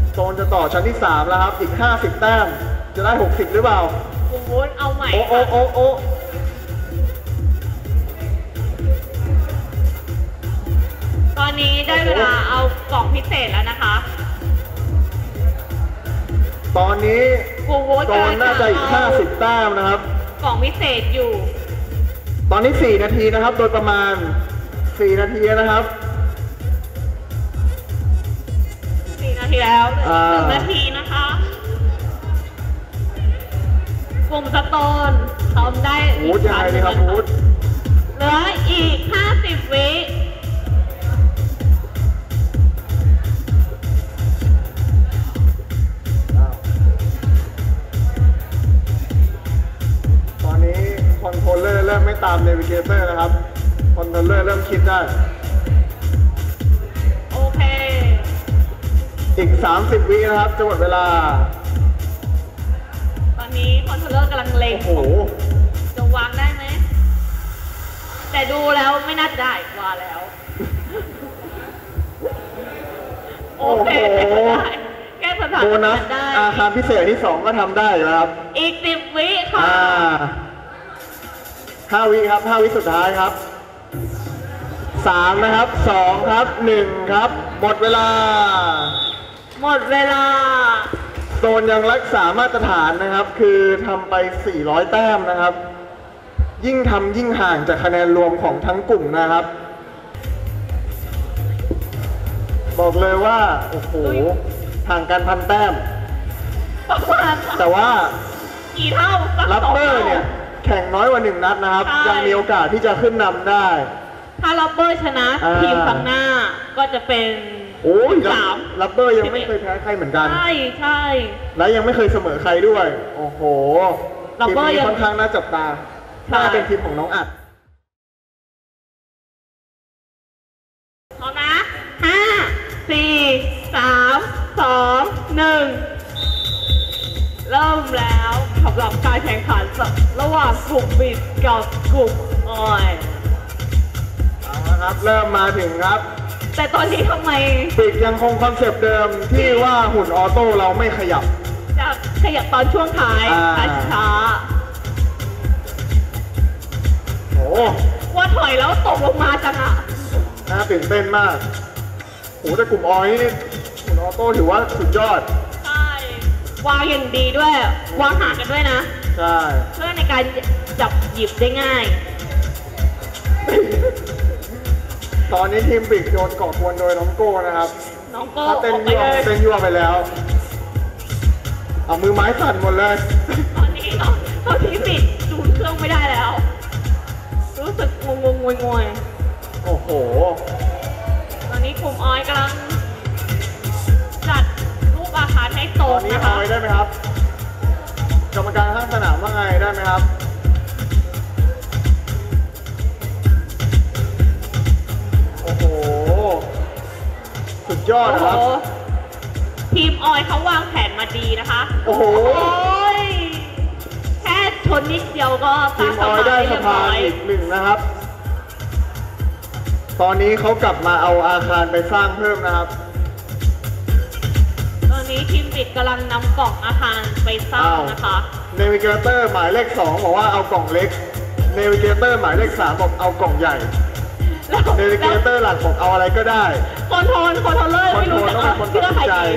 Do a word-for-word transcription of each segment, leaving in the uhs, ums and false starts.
โซนจะต่อชั้นที่สามแล้วครับอีกห้าสิบแต้มจะได้หกสิบหรือเปล่าโอ้โหเอาใหม่โอ้โอ้โอ้โอ้ตอนนี้ได้เวลาเอากล่องพิเศษแล้วนะคะตอนนี้โซนน่าจะอีกห้าสิบแต้มนะครับกล่องพิเศษอยู่ตอนนี้สี่นาทีนะครับโดยประมาณสี่นาทีนะครับสี่นาทีแล้วหนึ่งนาทีนะคะกลุ่มสโตนทำได้อีกชั้นนึงครับเหลืออีกห้าสิบวิตอนนี้คอนโทรลเลอร์เริ่มไม่ตามเนวิเกเตอร์นะครับคอนโทรลเลอร์เริ่มคิดได้โอเคอีกสามสิบวินะครับจะหมดเวลาตอนนี้คอนโทรลเลอร์กำลังเล็งโอ้โหจะวางได้ไหมแต่ดูแล้วไม่น่าจะได้วางแล้วโอเคได้แก้สถานการณ์ได้อาคารพิเศษที่สองก็ทำได้แล้วครับอีกสิบวิค่ะห้าวิครับห้าวิสุดท้ายครับสามนะครับสองครับหนึ่งครับหมดเวลาหมดเวลาโซนยังรักษามาตรฐานนะครับคือทำไปสี่ร้อยแต้มนะครับยิ่งทำยิ่งห่างจากคะแนนรวมของทั้งกลุ่มนะครับบอกเลยว่าโอ้โหห่างกันพันแต้มแต่ว่ากี่เท่าลับเบอร์เนี่ยแข่งน้อยกว่าหนึ่งนัดนะครับยังมีโอกาสที่จะขึ้นนำได้ถ้าลับเบอร์ชนะทีมข้างหน้าก็จะเป็นโอ้ยลับเบอร์ยังไม่เคยแพ้ใครเหมือนกันใช่ใช่และยังไม่เคยเสมอใครด้วยโอ้โหทีมนี้ค่อนข้างน่าจับตาน่าเป็นทีมของน้องอัดพร้อมนะห้าสี่สามสองหนึ่งเริ่มแล้วสำหรับการแข่งขันระหว่างกลุ่มบิดกับกลุ่มออยเอาละครับเริ่มมาถึงครับแต่ตอนนี้ทำไมบิดยังคงคอนเซปต์เดิมที่ว่าหุ่นออโต้เราไม่ขยับจะขยับตอนช่วงท้ายช้าโอ้ว่าถอยแล้วตกลงมาจังอ่ะน่าตื่นเต้นมากโอ้แต่กลุ่มออยนี่หุ่นออโต้ถือว่าสุดยอดใช่วางอย่างดีด้วยวางห่างกันด้วยนะใช่เพื่อในการจับหยิบได้ง่ายตอนนี้ทีมบิกโดนเกาะกวนโดยน้องโก้นะครับน้องโก้เต้นยั่วเต้นยั่วไปแล้วเอามือไม้สั่นหมดเลยตอนนี้ตอนนี้บิดดูเครื่องไม่ได้แล้วรู้สึกงงงงวยงวยโอ้โหตอนนี้กลุ่มออยกำลังจัดรูปอาคารให้ตรงนะคะตอนนี้ออยได้ไหมครับกรรมการข้างสนามว่าไงได้ไหมครับโอ้โหสุดยอดนะครับทีมออยเขาวางแผนมาดีนะคะโอ้โหแค่ชนนิดเดียวก็ทีมออยได้สะพานอีกหนึ่งนะครับตอนนี้เขากลับมาเอาอาคารไปสร้างเพิ่มนะครับตอนนี้ทีมบิดกำลังนำกล่องอาคารไปสร้างนะคะเนวิเกเตอร์หมายเลขสองบอกว่าเอากล่องเล็กเนวิเกเตอร์หมายเลขสามบอกเอากล่องใหญ่เนวิเกเตอร์หลักบอกเอาอะไรก็ได้คอนโทรลคอนโทรลเลอร์ไม่รู้จะเอาเชื่อใครดี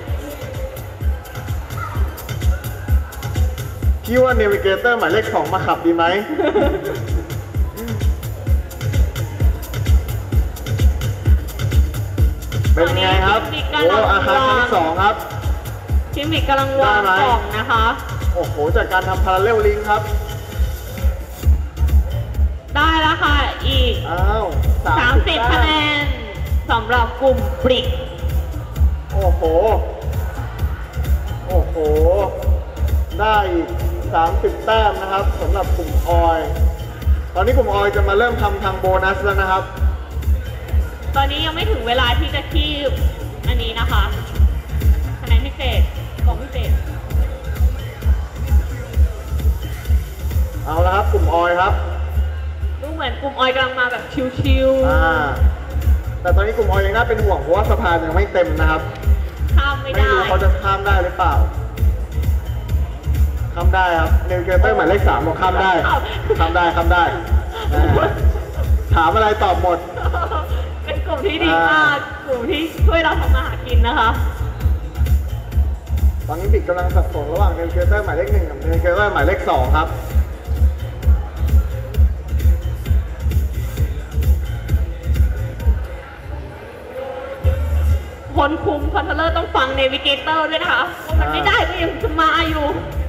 คิดว่าเนวิเกเตอร์หมายเลขสองมาขับดีไหมเป็นไงครับโอ้อาคารชั้นสองครับทีมบิดกำลังวางกล่องนะคะโอ้โหจากการทำพาราเรลลิงครับได้แล้วค่ะอีกอ้าวสามสิบคะแนนสำหรับกลุ่มบริกโอ้โหโอ้โหได้สามสิบแต้มนะครับสำหรับกลุ่มออยตอนนี้กลุ่มออยจะมาเริ่มทำทางโบนัสแล้วนะครับตอนนี้ยังไม่ถึงเวลาที่จะคีบอันนี้นะคะคะแนนพิเศษกล่องพิเศษเอาละครับกลุ่มออยครับดูเหมือนกลุ่มออยกำลังมาแบบชิวๆอ่าแต่ตอนนี้กลุ่มออยยังน่าเป็นห่วงเพราะว่าสะพานยังไม่เต็มนะครับข้ามไม่ได้ไม่รู้เขรือเปล่าข้ามได้ครับเนวิเกเตอร์หมายเลขสามบอกข้ามได้ข้ามได้ข้ามได้อ่าถามอะไรตอบหมดเป็นกลุ่มที่ดีมากกลุ่มที่ช่วยเราทำมาหากินนะคะตอนนี้บิดกำลังสับสนระหว่างเนวิเกเตอร์หมายเลขหนึ่งกับเนวิเกเตอร์หมายเลขสองครับคนคุมคอนโทรลเลอร์ต้องฟังเนวิเกเตอร์ด้วยนะคะว่ามันไม่ได้ก็ยังจะมาอยู่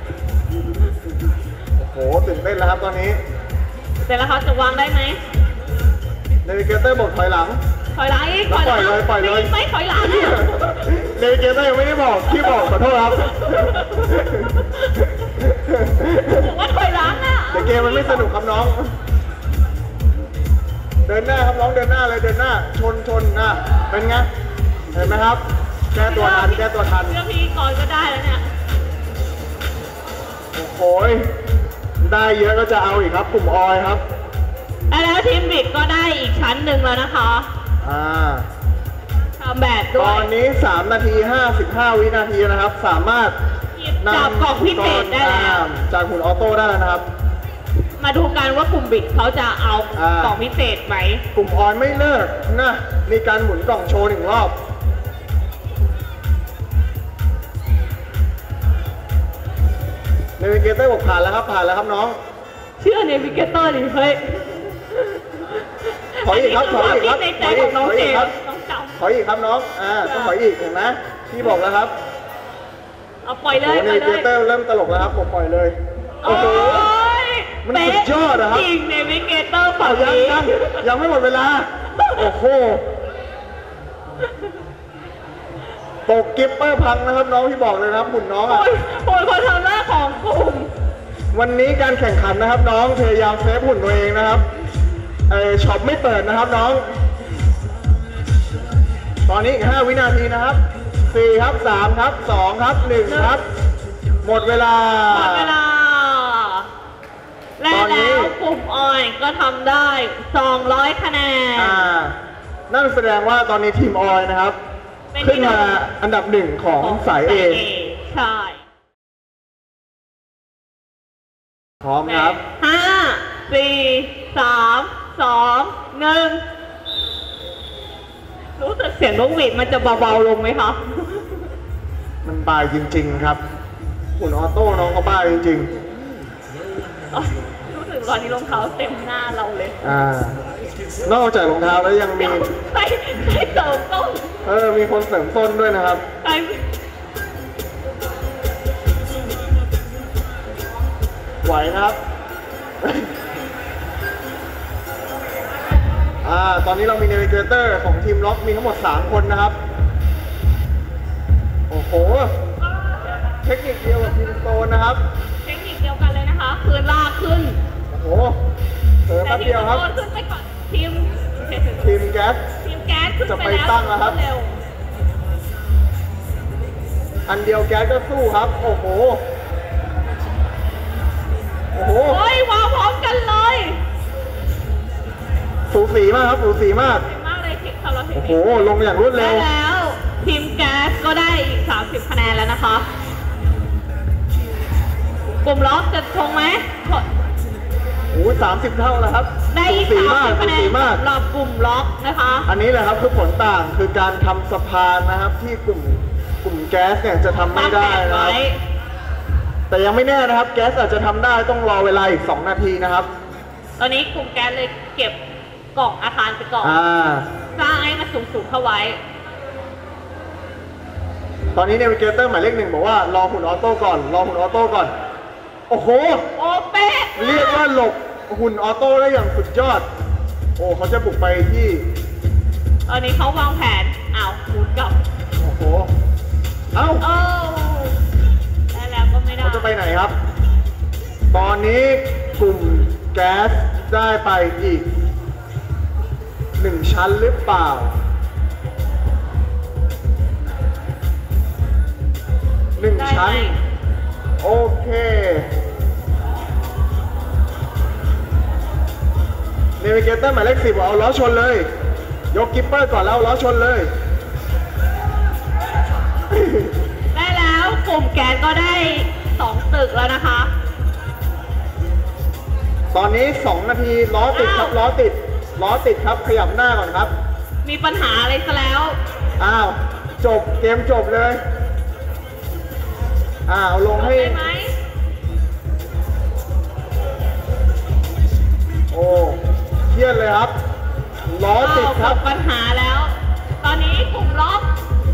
โอ้โหตื่นเต้นแล้วครับตอนนี้เสร็จแล้วเขาจะวางได้ไหมเนวิเกเตอร์บอกถอยหลังถอยหลังอีกถอยหลังปล่อยเลยปล่อยเลยไม่ถอยหลังเนวิเกเตอร์ยังไม่ได้บอกที่บอกขอโทษครับบอกว่าถอยหลังอ่ะแต่เกมมันไม่สนุกครับน้อง เดินหน้าครับน้องเดินหน้าเลยเดินหน้า ชนชนนะเป็นไงเห็นไหมครับ แก้ตัวทันแก้ตัวทันเรื่องพิธีกรก็ได้แล้วเนี่ยโอ้โหได้เยอะก็จะเอาอีกครับกลุ่มออยครับแล้วทีมบิดก็ได้อีกชั้นหนึ่งแล้วนะคะอ่าทำแบบด้ตวอย นนี้สามนาทีห้าสิบห้าวินาทีนะครับ สามารถจับกล่องพิเศษได้แล้วจากหุ่นออโต้ได้แล้วนะครับมาดูกันว่ากลุ่มบิดเขาจะเอาอ่ากล่องพิเศษไหมกลุ่มออยไม่เลิกนะมีการหมุนกล่องโชว์หนึ่งรอบเนวิเกเตอร์บอกผ่านแล้วครับผ่านแล้วครับน้องเชื่อเนวิเกเตอร์ดิเฮ้ยถอยอีกครับถอยอีกครับในถใจอยขอีอก งน้องถอยเจอีกมครับส์น้องจถอยอีกครับน้องอ่าต้องถอยอีกเห็นไหมพี่บอกแล้วครับำเอาปล่อยเลโอ้ยเนปล่อยวิเลเกยเตอร์เริ่มตลกแล้วครับผมปล่อยเลยโอ้โหยมันสุดยอดอะครับจริงเนวิเกเตอร์เอาฝั่งยังนี้ยังยังไม่หมดเวลาโอ้โหตกกิปเปอร์พังนะครับน้องที่บอกเลยนะครับหุ่นน้องโอ้อ่ะยโอ้ยคนทำหน้าของกลุ่มวันนี้การแข่งขันนะครับน้องพยายามเซฟหุ่นตัวเองนะครับเออช็อปไม่เปิดนะครับน้อง ตอนนี้อีกห้าวินาทีนะครับสี่ครับสามครับสองครับหนึ่งครับ หมดเวลาหมดเวลา และตอนนี้แล้วกลุ่มออยก็ทำได้ สองร้อย คะแนนอ่านั่นแสดงว่าตอนนี้ทีมออยนะครับเป็นที่ขึ้นมาอันดับหนึ่งของสายเอใช่พร้อมครับห้าสี่สามสองหนึ่งรู้สึกเสียงนกหวีดมันจะเบาๆลงไหมคะมันบายจริง ๆ ครับหุ่นออโต้น้องเขาบ้าจริงรู้สึกตอนนี้รองเท้าเต็มหน้าเราเลยๆอ่านอกจากรองเท้าแล้วยังมีใส่ใส่เติมต้นเออมีคนเสริมต้นด้วยนะครับใส่ไหวนะครับ อ่า ตอนนี้เรามีเนวิเกเตอร์ของทีมล็อกมีทั้งหมดสามคนนะครับ โอ้โห เทคนิคเดียวกับทีมสโตนนะครับเทคนิคเดียวกันเลยนะคะ คือลากขึ้นโอ้โหเติมแป๊บเดียวครับแต่ทีมสโตนขึ้นไปก่อนทีมทีมแก๊สทีมแก๊สขึ้นจะไปไปแล้วตั้งแล้วครับเร็วอันเดียวแก๊สก็สู้ครับ โอ้โห โอ้โหโอ้ยวางพร้อมกันเลยสูสีมากครับ สูสีมากเก่งมากเลยทีมคาร์ลเทคโอ้โหนิคลงอย่างรวดเร็และวแล้วทีมแก๊สก็ได้อีกสามสิบคะแนนแล้วนะคะ กลุ่มล็อกจะชงไหมโอ้สามสิบเท่าแล้วครับได้อีกสูสีสามมากสิบสูคะแนนสีมากสำหรับกลุ่มล็อกนะคะอันนี้แหละครับคือผลต่างคือการทำสะพานนะครับ ที่กลุ่มกลุ่มแก๊สเนี่ยจะทำไม่ได้วางแผนนะครับไว้แต่ยังไม่แน่นะครับ แก๊สอาจจะทำได้ต้องรอเวลาอีกสองนาทีนะครับตอนนี้กลุ่มแก๊สเลยเก็บกล่องอาคารไปก่อนอ่าสร้างให้มันสูงๆเข้าไว้ตอนนี้เนวิเกเตอร์หมายเลขหนึ่งบอกว่ารอหุ่นออโต้ก่อน รอหุ่นออโต้ก่อน โอ้โหโอ้เป๊ะเรียกว่าหลบหุ่นออโต้ได้อย่างสุดยอด โอ้เขาจะบุกไปที่ตอนนี้เขาวางแผนอ้าวหมุนกลับโอ้โห เอ้าโอ้ได้แล้วก็ไม่ได้เขาจะไปไหนครับ ตอนนี้กลุ่มแก๊สได้ไปอีกหนึ่งชั้นหรือเปล่า หนึ่งได้ชั้นไหมโอเค เนวิเกเตอร์หมายเลขสิบเอาล้อชนเลย ยกกิปเปอร์ก่อนแล้วเอาล้อชนเลยได้แล้วกลุ่มแก๊สก็ได้สองตึกแล้วนะคะตอนนี้สองนาทีล้อติดครับล้อติดล้อติดครับขยับหน้าก่อนครับมีปัญหาอะไรซะแล้วอ้าวจบเกมจบเลยอ้าวลงให้ได้ไหมโอ้เครียดเลยครับล้อติดครับอ้าวปัญหาแล้ว ตอนนี้กลุ่มล็อก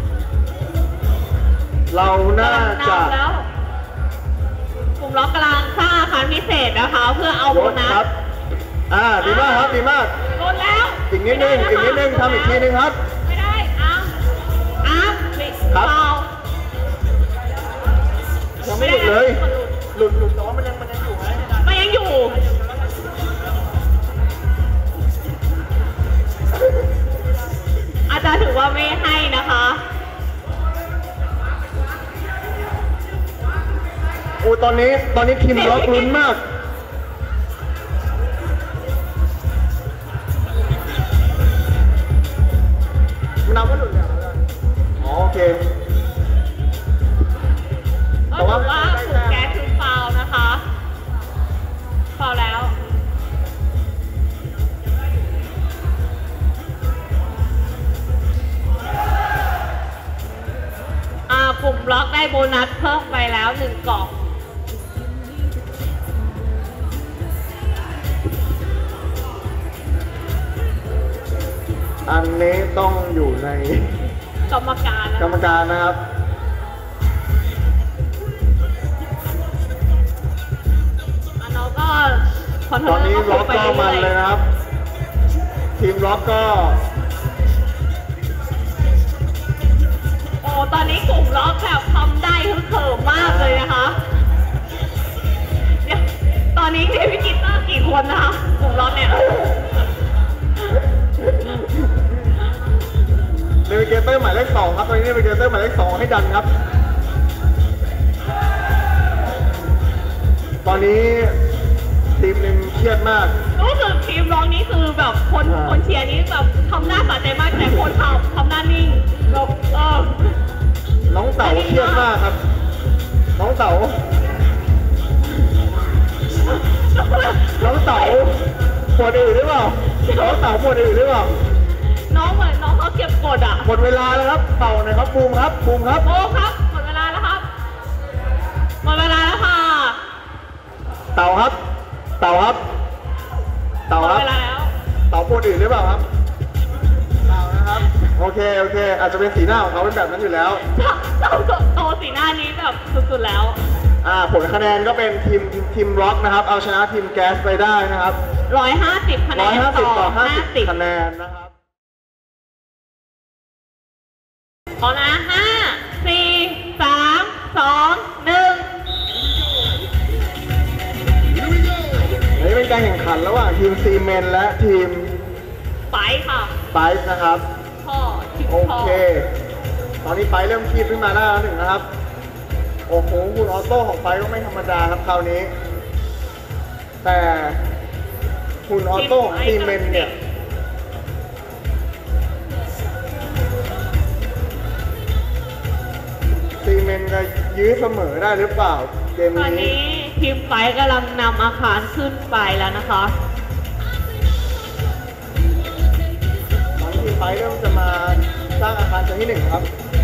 เราน่าจะนำแล้ว กลุ่มล็อกกำลังสร้างอาคารพิเศษนะคะ เพื่อเอายโบกนัครับสอ่าดีมากครับดีมากโดนแล้วอีกนิดนึงอีกนิดนึงทำอีกทีนึงครับไม่ได้อ้ามอ้ามปิดครับเปล่ายังไม่หลุดเลยหลุดหลุดแต่ว่ามันยังมันยังอยู่นะมันยังอยู่ อาจารย์ถือว่าไม่ให้นะคะโอ้ตอนนี้ตอนนี้ทีมล็อกลุ้นมากมันนับว่าหลุดแล้วนะอ๋อโอเคก็ถือว่ากลุ่มแก๊สคือฟาวล์นะคะฟาวล์แล้ว อ่ากลุ่มบล็อกได้โบนัสเพิ่มไปแล้วหนึ่งกล่องอันนี้ต้องอยู่ในกรรมการนะกรรมการนะครับอันน้องก็คอนโทรตอนลนี้ก็ล็อกไปก็มันเลยเรื่อยนะครับ ทีมล็อกก็ๆโอ้ตอนนี้กลุ่มล็อกแบบทำได้ฮึกเหิมมากเลยนะคะเดี๋ยวตอนนี้มีวิกิเตอร์กี่คนนะคะกลุ่มล็อกเนี่ยเนวิเกเตอร์หมายเลขสองครับตอนนี้เนวิเกเตอร์หมายเลขสองให้ดันครับ ตอนนี้ทีมหนึ่งเครียดมากรู้สึกทีมร้องนี้คือแบบคนอ่าคนเชียร์นี้แบบทำหน้าสะใจมากแต่คนทำทำหน้านิ่งแบบเออน้องเต๋าเครียดมากครับ น้องเต๋าน้องเต๋าปวดอื่นหรือเปล่าน้องเต๋าปวดอื่นหรือเปล่าน้องเหมือนน้องเขาเก็บกดอ่ะหมดเวลาแล้วครับเป่าหน่อยครับบูมครับบูมครับโอ้ครับหมดเวลาแล้วครับหมดเวลาแล้วค่ะเต่าครับ เต่าครับ เต่าหมดครับเวลาแล้วเต่าปวดอื่นหรือเปล่าครับเต่านะครับ โอเคโอเค อาจจะเป็นสีหน้าของเขาเป็นแบบนั้นอยู่แล้วเราโตสีหน้านี้แบบสุดๆแล้วอ่าผลคะแนนก็เป็นทีมทีมร็อกนะครับ เอาชนะทีมแก๊สไปได้นะครับร้อยห้าสิบคะแนร้อยนห้าสิบต่อห้าห้าสิบสิบคะแนนนะครับพอนะห้าสี่สามสองหนึ่งอันนี้เป็นการแข่งขันระหว่างทีมซีเมนและทีมไปค่ะไฟส์นะครับพ่อชิมโอพ่อเค ตอนนี้ไฟเริ่มคีบขึ้นมาได้แล้วหนึ่งนะครับ โอ้โหคุณออโต้ของไฟก็ไม่ธรรมดาครับคราวนี้ แต่คุณออโต้ของซีเมนเนี่ย ซีเมนจะยื้อเสมอได้หรือเปล่าเกมตอนนี้นี้ทีมไฟท์กำลังนำอาคารขึ้นไปแล้วนะคะตอนนี้ทีมไฟเริ่มจะมาสร้างอาคารชั้นที่หนึ่งครับ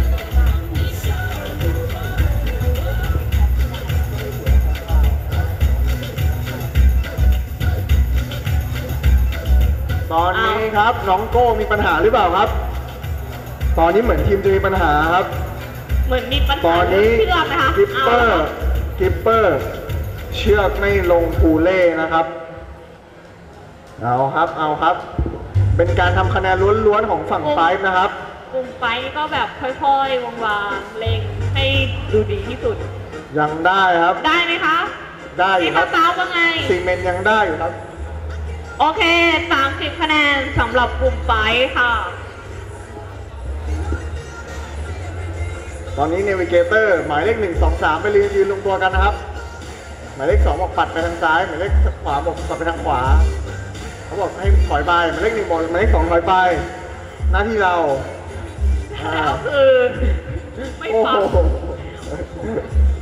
ตอนนี้ครับน้องโก้มีปัญหาหรือเปล่าครับ ตอนนี้เหมือนทีมจะมีปัญหาครับเหมือนมีปัญตหาอนเรื่อนี้งเชือกนะคะกิปเปอาร์กิปเปอร์เชือกไม่ลงภูเล่นะครับ เอาครับเอาครับ เป็นการทำคะแนนล้วนๆของฝั่งไฟฟ์นะครับกลุ่มไฟท์ก็แบบค่อยๆ วางๆเล็งให้ดูดีที่สุดยังได้ครับได้ไหมคะได้อยู่พี่ครับตาว่าไงซีเมนต์ยังได้อยู่ครับโอเคสามสิบคะแนนสำหรับกลุ่มไฟท์ค่ะตอนนี้เนวิเกเตอร์หมายเลขหนึ่งสองสามไปยืนยืนลงตัวกันนะครับ หมายเลขสองบอกปัดไปทางซ้าย หมายเลขขวาบอกปัดไปทางขวา เขาบอกให้ถอยไป หมายเลขหนึ่งบอกหมายเลขสองถอยไป หน้าที่เราอ่าแล้วคือไม่โอ้ฟังโห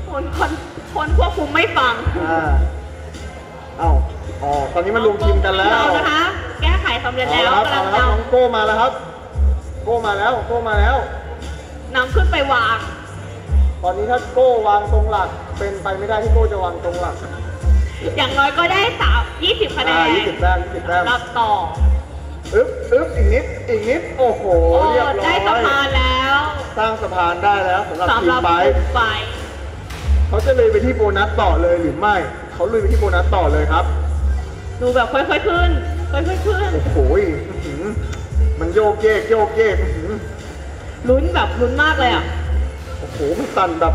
อ่าเอ้าอ๋อตอนนี้มันรวมทีมกันแล้วเรานะคะ แก้ไขสำเร็จเอาแล้วละครับกำเอาลังละครับนน้องโก้มาแล้วครับ โก้มาแล้วโก้มาแล้วำนำขึ้นไปวางตอนนี้ถ้าโก้วางตรงหลัก เป็นไปไม่ได้ที่โก้จะวางตรงหลักอย่างน้อยก็ได้สามยี่สิบคะแนอ่าน ยี่สิบแต้มยี่สิบแต้มรับต่ออึ๊บอึ๊บอีกนิดอีกนิดโอ้โหโอ้เรียบร้อยได้สะพานแล้วสร้างสะพานได้แล้วสำหรับสำทีหมรับไปกลุ่มไฟเขาจะเลยไปที่โบนัสต่อเลยหรือไม่ เขาลุยไปที่โบนัสต่อเลยครับดูแบบค่อยๆขึ้น ค่อยๆขึ้นโอ้โหอื้อหือมันโยกเยกโยกเยกอื้อหือลุ้นแบบลุ้นมากเลยอ่ะโอ้โหมันสั่นแบบ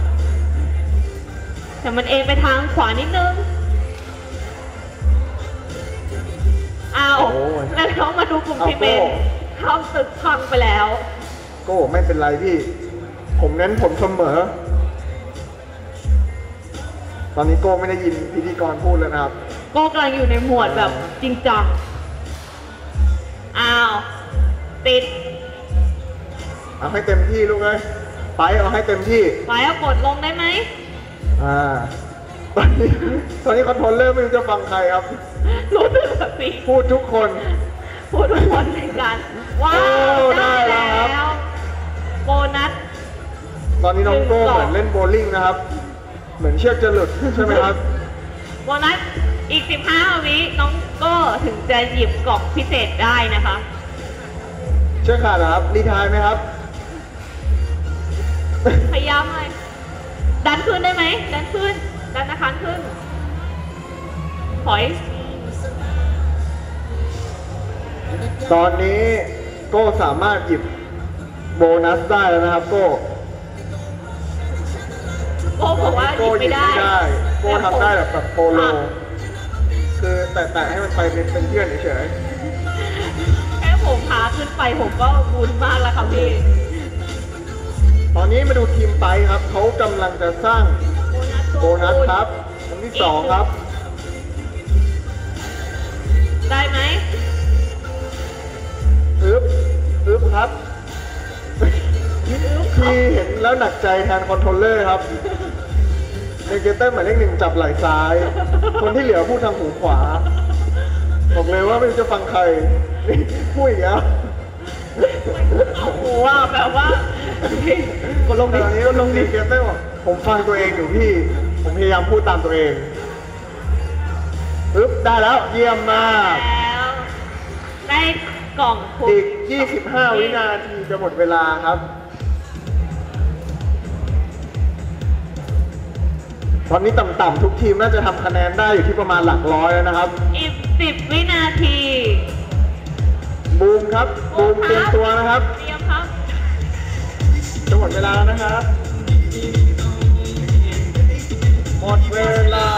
แต่มันเองไปทางขวานิดนึง อ้าว แล้วน้องมาดูกลุ่มทีเมนเข้าตึกพังไปแล้วโก้ไม่เป็นไรพี่ ผมเน้นผลเสมอ ตอนนี้โก้ไม่ได้ยินพิธีกรพูดแล้วนะครับก็กำลังอยู่ในหมวดแบบจริงจัง อ้าว ติดเอาให้เต็มที่ลูกเลยไปเอาให้เต็มที่ไปเอากดลงได้ไหมอ่า ตอนนี้ตอนนี้คอนโทรลเลอร์ไม่รู้จะฟังใครครับรู้สึกแบบนี้พูดทุกคนพูดทุกคนในการว้าโอ้วได้ได้แล้วครับแล้ว โบนัสตอนนี้น้องโก้หนึ่งสองเหมือนเล่นโบว์ลิ่งนะครับ เหมือนเชือกจะหลุดใช่ไหมครับโบนัสอีก สิบห้า วิน้องก็ถึงจะหยิบกล่องพิเศษได้นะคะเชือกขาดเหรอครับรีไทายไหมครับพยายามเลยดันขึ้นได้ไหม ดันขึ้น ดันอาคารขึ้น ถอยตอนนี้โก้สามารถหยิบโบนัสได้แล้วนะครับ โก้โก้บอกว่าหยิโก้บหยิไม่บได้ไม่ได้โก้ทำได้แบบแบบโปโลอ่ะคือแตะๆให้มันไปเป็นเป็นเพื่อนเฉยแค่ผมพาขึ้นไปผมก็บุญมากแล้วครับพี่ๆตอนนี้มาดูทีมไปครับ เขากำลังจะสร้างโบนัสครับอันที่สองครับได้ไหมอึ๊บอึ๊บครับ พี่เห็นแล้วหนักใจแทนคอนโทรลเลอร์ครับเนเกเตอร์หมายเลขหนึ่งจับไหล่ซ้าย คนที่เหลือพูดทางหูขวา บอกเลยว่าไม่รู้จะฟังใครนี่พูดอีกแล้วโอ้โหว่าแบบว่า กดลงดิตอนนี้กดลงเนดิเกเตอร์บอกผมฟังตัวเองอยู่พี่ ผมพยายามพูดตามตัวเองอึ๊บได้แล้วเยี่ยมมากแล้วได้กล่องคุอีก ยี่สิบห้า วินาทีจะหมดเวลาครับ ตอนนี้ต่ำๆทุกทีมน่าจะทำคะแนนได้อยู่ที่ประมาณหลักร้อยแล้วนะครับอีกสิบวินาทีบูมครับ บูมเตรียมตัวนะครับเตรียมครับจะหมดเวลาแล้วนะครับ หมดเวลา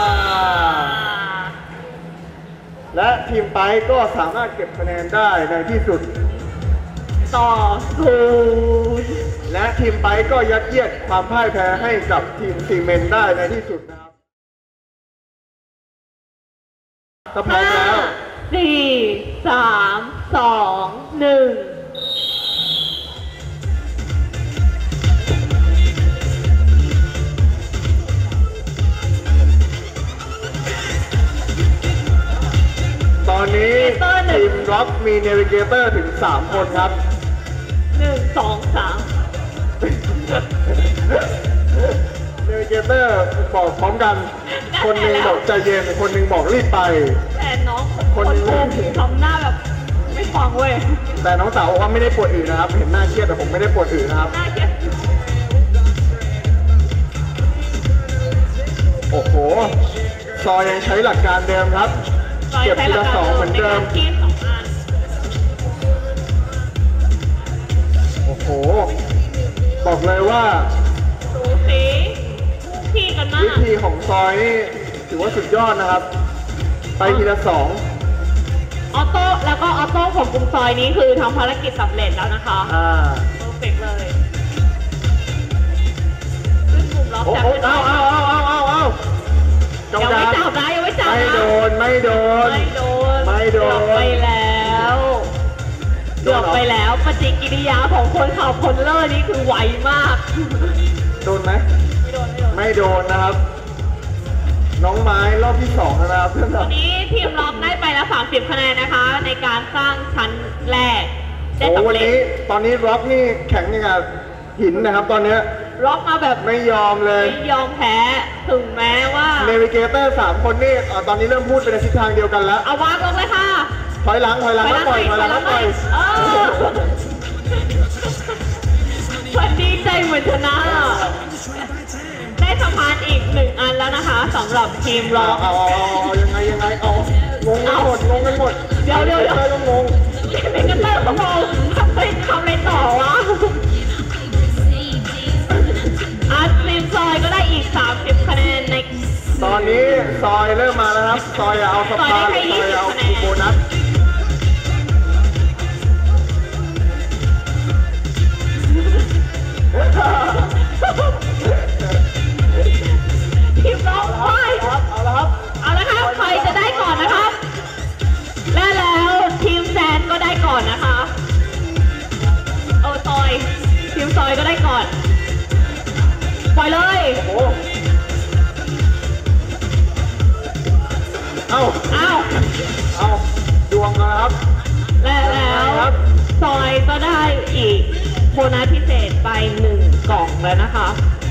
และทีมไปก็สามารถเก็บคะแนนได้ในที่สุดต่อศูนย์และทีมไปก็ยัดเยียดความพ่ายแพ้ให้กับทีมซีเมนต์ได้ในที่สุดนะครับถ้าพร้อมแล้วสี่สามสองหนึ่งตอนนี้ทีมร็อกมีเนวิเกเตอร์ถึง สาม คนครับหนึ่งสองสามเนวิเกเตอร์บอกพร้อมกัน คนหนึ่งบอกใจเย็น คนหนึ่งบอกรีบไปแต่น้องคนคนหนึ่งโกงทำหน้าแบบ ไม่ฟังเว้ยแต่น้องสาวบอกว่าไม่ได้ปวดอื่นนะครับ เห็นหน้าเครียดแต่ผมไม่ได้ปวดอื่นนะครับหน้าเกลียดโอ้โห ซอยยังใช้หลักการเดิมครับ เก็บทีละสองเหมือนเดิมที่สองอันโอ้โห บอกเลยว่าสูสีที่กันมาวิกธีของซอยนี่ถือว่าสุดยอดนะครับ ไปทีละสองออโต้แล้วก็ออโต้ของกลุ่มซอยนี้คือทำภารกิจสำเร็จแล้วนะคะอ่าเพอร์เฟกเลยขึ้นกลุ่มล็อกโอ้จับโหไม่เอาได้เอาเอาเอาเอาเอายังไม่จับนะยังไม่จับไม่นะโดน ไม่โดนไม่โดนไม่โดนเกือบไปแล้วเกือบไปแล้วปฏิกิริยาของคนขับคนเลอร์นี่คือไวมากโดนไหมไม่โดนไม่โดนไม่โดนนะครับ เนน้องไม้รอบที่สองนะครับเพื่อนตอนนี้ทีมล็อกได้ไปแล้วสามสิบคะแนนนะคะ ในการสร้างชั้นแรกได้โอ้สำวันเร็จนี้ตอนนี้ร็อกนี่แข็งยังไงหินนะครับ ตอนเนี้ยล็อกมาแบบไม่ยอมเลยไม่ยอมแพ้ถึงแม้ว่าเนวิเกเตอร์สามคนนี่อ่าตอนนี้เริ่มพูดไปในทิศทางเดียวกันแล้วเอาวางลงเลยค่ะถอยหลังถอยหลังแล้วปล่อยถอยหลังแล้วปล่อยเออคนดีใจเหมือนชนะได้สะพานอีกหนึ่งอันแล้วนะคะสำหรับทีมล็อกเอาเอาเอาเอายังไงยังไงเอางงกันหมดงงกันหมดเดี๋ยวเดี๋ยวเดี๋ยวไม่ต้องงงเมกันเตอร์เขาบอกทำไปทำอะไรต่อวะอาร์ตทีมซอยก็ได้อีกสามสิบคะแนนในตอนนี้ซอยเริ่มมาแล้วครับ ซอยเอาสะพานซอยได้แค่ยี่ซอยสิบเอาคะแนนโบนัสทีมล็อกไปครับเอาละครับเอาละครับใครจะได้ก่อนนะครับ และแล้วทีมแซนก็ได้ก่อนนะคะโอ้ซอยทีมซอยก็ได้ก่อนปล่อยเลยโอ้เอาอ้าวเอาดวงกันนะครับและแล้วครับซอยก็ได้อีกโบนัสพิเศษไปหนึ่งกล่องแล้วนะคะ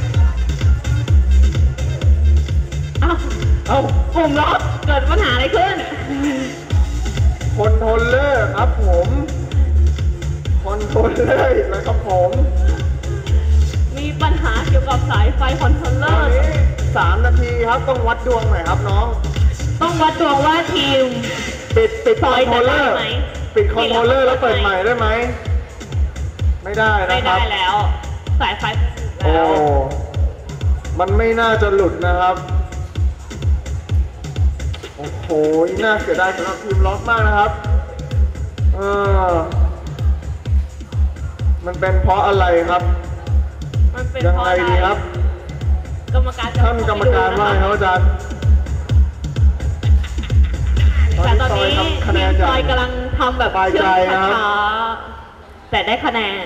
อ้าวเอากลุ่มล็อกเกิดปัญหาอะไรขึ้นคนโทนเลอร์ครับผม คนโทนเลอร์อีกแล้วครับผมมีปัญหาเกี่ยวกับสายไฟคอนโทรลเลตออนร์นี้สามนาทีครับต้องวัดดวงหน่อยครับน้องต้องวัดดวงว่าทีมปิดปิดซคออย นโทรลเลอร์จะได้ไหมปิดคอนโทรลเลอร์แล้วเปิดใหม่ได้ไหม ไม่ได้ไม่นะครัได้บแล้ว สายไฟโอ้แล้วมันไม่น่าจะหลุดนะครับ โอ้โห น่าเสียดายสำหรับทีมล็อกมากนะครับ เออ มันเป็นเพราะอะไรครับมันเป็นยังเพราะไงอะไรดีครับกรรมการจะท่านกรรมการว่าไงครับอาจารย์แต่ตอนนี้ทำคะแนทีนมจากซอยกำลังทำแบบสบายเชื่ใจอมนะครับช้าๆแต่ได้คะแนน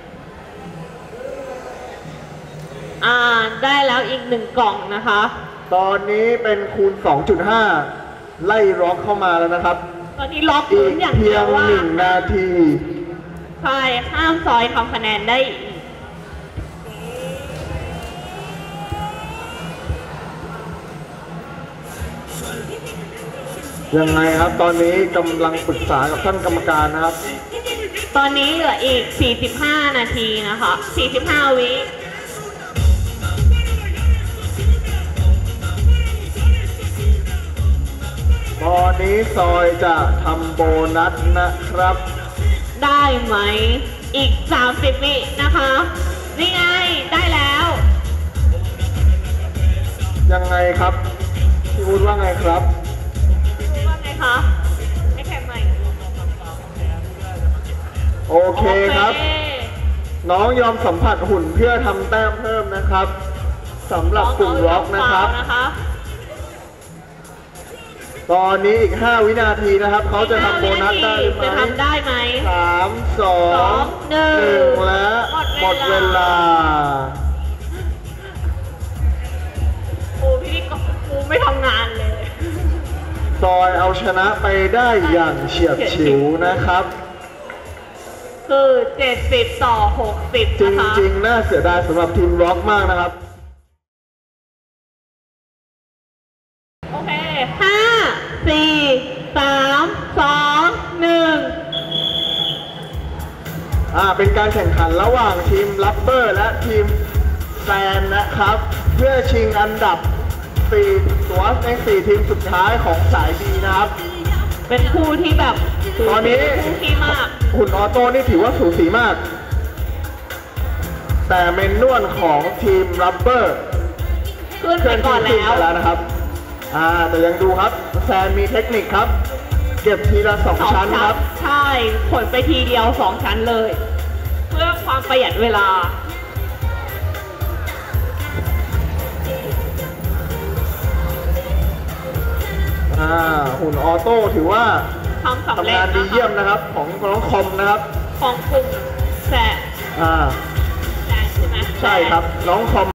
อ่า ได้แล้วอีกหนึ่งกล่องนะคะตอนนี้เป็นคูณ สองจุดห้า ไล่ล็อกเข้ามาแล้วนะครับตอนนี้ล็อกอีลุ้กนอย่างเพีเดียยวงว่าหนึ่งนาทีใช่ห้ามซอยทำคะแนนได้อีกยังไงครับ ตอนนี้กำลังปรึกษากับท่านกรรมการนะครับตอนนี้เหลืออีก สี่สิบห้า นาทีนะคะ สี่สิบห้า วิตอนนี้ซอยจะทำโบนัสนะครับได้ไหม อีก สามสิบ วินะคะ นี่ไง ได้แล้วยังไงครับพี่อู๊ดว่าไงครับรู้ว่าไงคะให้แข่งใหม่โอเคครับโอเคน้องยอมสัมผัสหุ่นเพื่อทำแต้มเพิ่มนะครับสำหรับกลุ่มล็อกนะครับองเอานะคะตอนนี้อีก ห้า วินาทีนะครับ เขาจะทำโบนัสได้หรือจะไม่ทำได้ไหมสาม สอสอง งหนึ่งหนึ่งและหหมมดดเวเวลาลาโอ้พี่ก็ครูไม่ทำงานเลยซอยเอาชนะไปได้อย่างเฉียดฉิวนะครับคือ เจ็ดสิบ ต่อ หกสิบจนะคะริงๆ น่าเสียดายสำหรับทีมล็อกมากนะครับโอเค ห้า สี่ สาม สอง หนึ่งอ่า เป็นการแข่งขันระหว่างทีมลับเบอร์และทีมแซนนะครับ เพื่อชิงอันดับสี่ตัวในสี่ทีมสุดท้ายของสายดีนะครับเป็นคู่ที่แบบตอนนี้คู่ที่มากหุ่นออโต้นี่ถือว่าสูสีมาก แต่เมนนวลของทีมรับเบอร์ขึ้นเคไปลื่อนก่ที่อนขึ้นแล้วไปแล้วนะครับ อ่า แต่ยังดูครับแซนมีเทคนิคครับ เก็บทีละสองสองชั้นครับใช่ผลไปทีเดียวสองชั้นเลย เพื่อความประหยัดเวลาอ่า หุ่นออโต้ถือว่าทำสำทำเร็จงานดีนะเยี่ยคะมนะครับ ของน้องคอมนะครับของกลุ่มแสะอ่าแสะใช่ไหมใช่ครับ น้องคอม